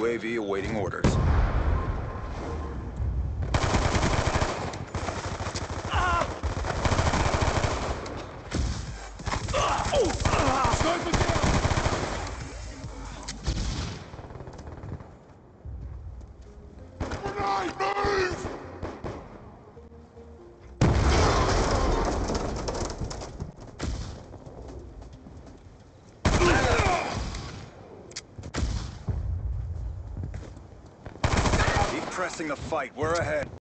UAV awaiting orders. Sniper down! Grenade, move! Keep pressing the fight. We're ahead.